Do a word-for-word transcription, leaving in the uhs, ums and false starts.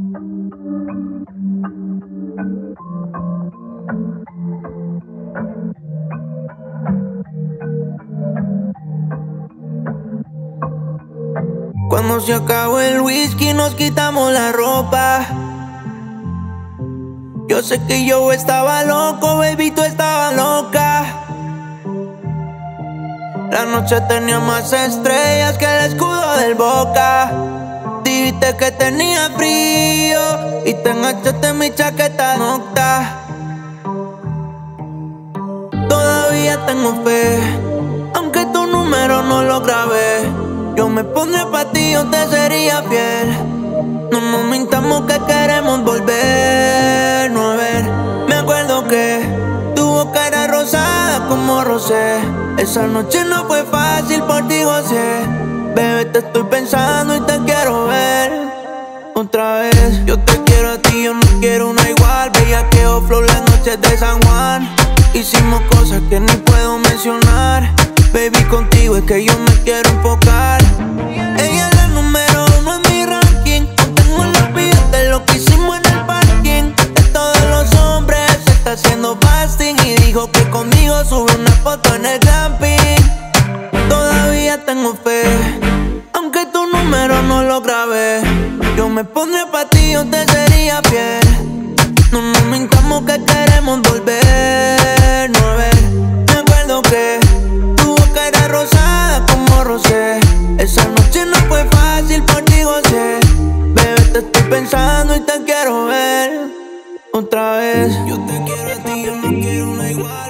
Cuando se acabó el whisky nos quitamos la ropa. Yo sé que yo estaba loco, baby, tú estabas loca. La noche tenía más estrellas que el escudo del Boca. Dijiste que tenía frío y te enganchaste en mi chaqueta nocta. Todavía tengo fe, aunque tu número no lo grabé. Yo me pondré pa' ti, yo te sería fiel. No nos mintamos que queremos volvernos a ver. Me acuerdo que tu boca era rosada como rosé. Esa noche no fue fácil, por ti gocé. Bebé, te estoy pensando y te quiero ver otra vez. Yo te quiero a ti, yo no quiero una igual. Bellaqueo, flow, las noches de San Juan. Hicimos cosas que ni puedo mencionar. Baby, contigo es que yo me quiero enfocar. Ella es la número uno en mi ranking. No tengo la vida de lo que hicimos en el parking. De todos los hombres se está haciendo fasting. Y dijo que conmigo sube una foto en el glamping. Todavía tengo fe, aunque tu número no lo grabé. Yo me pondré pa' ti, yo te sería fiel. No nos mintamos que queremos volvernos a ver. Me acuerdo que tu boca era rosada como rosé. Esa noche no fue fácil, por ti gocé. Bebé, te estoy pensando y te quiero ver otra vez. Yo te quiero a ti, yo no quiero una igual.